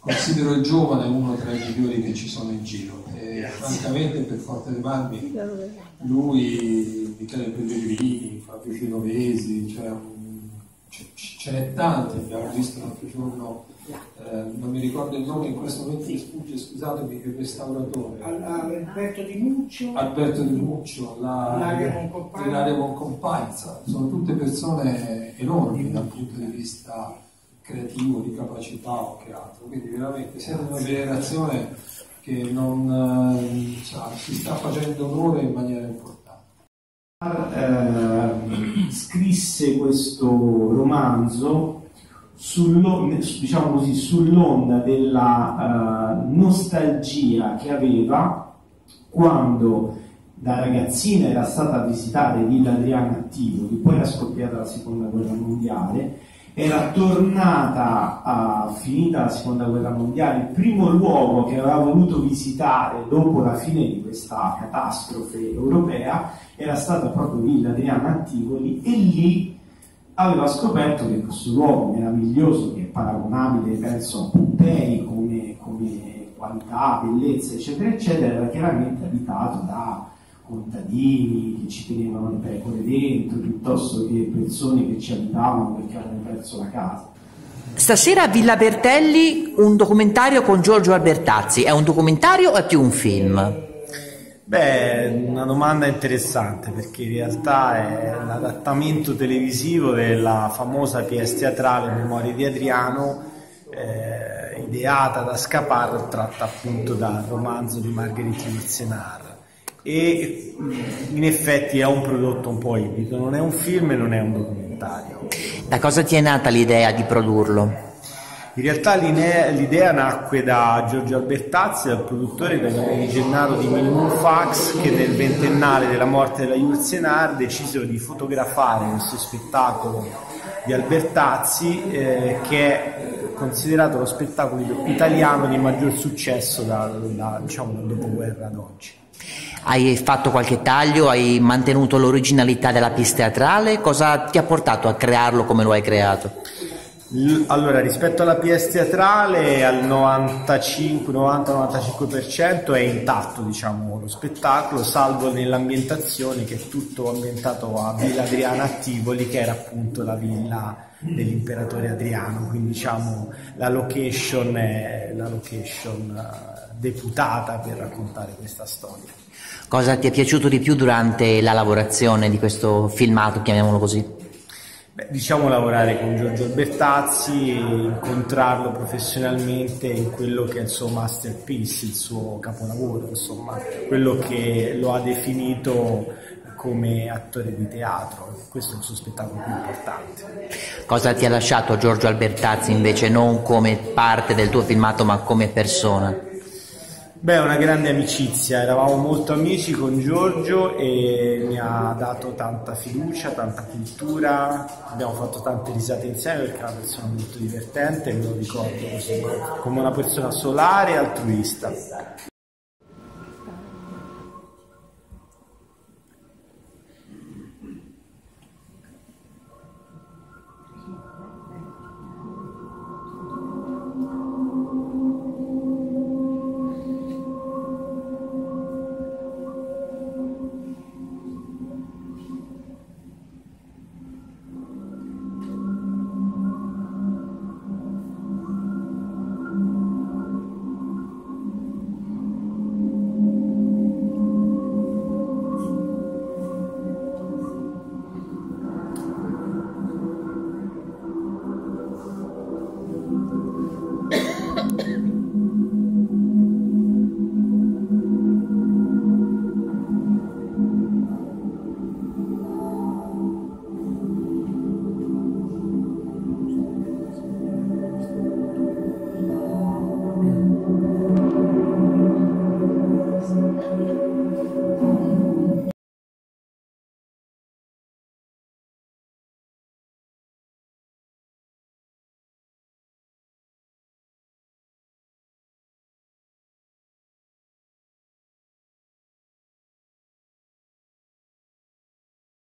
considero il giovane uno tra i migliori che ci sono in giro. E francamente, per Forte dei Marmi, lui, Michele Pellegrini, Fabio Genovesi, ce n'è tanti. Abbiamo visto l'altro giorno, non mi ricordo il nome in questo momento, mi sfugge, scusatemi, che restauratore. Alberto Di Muccio. Alberto Di Muccio, Ilaria Boncompagna, sono tutte persone enormi dal punto di vista creativo, di capacità o che altro. Quindi veramente siete una generazione che si sta facendo onore in maniera importante. Scrisse questo romanzo diciamo così, sull'onda della nostalgia che aveva quando da ragazzina era stata a visitare Villa Adriana a Tivoli, poi era scoppiata la seconda guerra mondiale, era tornata, finita la seconda guerra mondiale, il primo luogo che aveva voluto visitare dopo la fine di questa catastrofe europea era stata proprio Villa Adriana a Tivoli, e lì aveva scoperto che questo luogo meraviglioso, che è paragonabile penso a Pompei come qualità, bellezza eccetera eccetera, era chiaramente abitato da contadini che ci tenevano le pecore dentro, piuttosto che persone che ci abitavano perché avevano perso la casa. Stasera a Villa Bertelli un documentario con Giorgio Albertazzi. È un documentario o è più un film? Beh, una domanda interessante, perché in realtà è l'adattamento televisivo della famosa pièce teatrale Memorie di Adriano, ideata da Scapar, tratta appunto dal romanzo di Marguerite Yourcenar. E in effetti è un prodotto un po' ibrido, non è un film e non è un documentario. Da cosa ti è nata l'idea di produrlo? In realtà l'idea nacque da Giorgio Albertazzi, dal produttore, da Gennaro di Minimum Fax, che nel ventennale della morte della Yourcenar decisero di fotografare questo spettacolo di Albertazzi, che è considerato lo spettacolo italiano di maggior successo dal dopoguerra ad oggi. Hai fatto qualche taglio? Hai mantenuto l'originalità della pièce teatrale? Cosa ti ha portato a crearlo come lo hai creato? Allora, rispetto alla pièce teatrale al 90-95% è intatto, diciamo, lo spettacolo, salvo nell'ambientazione, che è tutto ambientato a Villa Adriana a Tivoli, che era appunto la villa dell'imperatore Adriano, quindi diciamo la location è la location deputata per raccontare questa storia. Cosa ti è piaciuto di più durante la lavorazione di questo filmato, chiamiamolo così? Diciamo lavorare con Giorgio Albertazzi, incontrarlo professionalmente in quello che è il suo masterpiece, il suo capolavoro, insomma, quello che lo ha definito come attore di teatro. Questo è il suo spettacolo più importante. Cosa ti ha lasciato Giorgio Albertazzi invece, non come parte del tuo filmato ma come persona? Beh, una grande amicizia, eravamo molto amici con Giorgio e mi ha dato tanta fiducia, tanta cultura, abbiamo fatto tante risate insieme perché è una persona molto divertente, me lo ricordo così, come una persona solare e altruista.